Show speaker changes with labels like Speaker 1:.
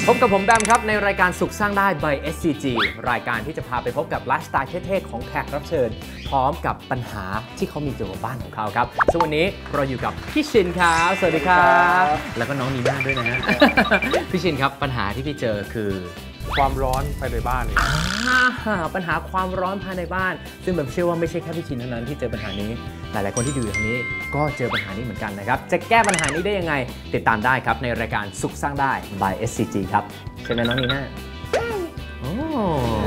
Speaker 1: พบกับผมแบมครับในรายการสุขสร้างได้ by SCG รายการที่จะพาไปพบกับไลฟ์สไตล์เท่ๆของแขกรับเชิญพร้อมกับปัญหาที่เขามีเกี่ยวกับบ้านของเขาครับซึ่งวันนี้เราอยู่กับพี่ชินครับสวัสดีครับแล้วก็น้องนีน่าด้วยนะฮะ พี่ชินครับปัญหาที่พี่เจอคือ
Speaker 2: ความร้อนภายในบ้าน
Speaker 1: ปัญหาความร้อนภายในบ้านซึ่งผมเชื่อว่าไม่ใช่แค่พี่ชินเท่านั้นที่เจอปัญหานี้หลายๆคนที่ดูอยู่ทางนี้ก็เจอปัญหานี้เหมือนกันนะครับจะแก้ปัญหานี้ได้ยังไงติดตามได้ครับในรายการสุขสร้างได้ by SCG ครับใช่ไหมน้องนีน่า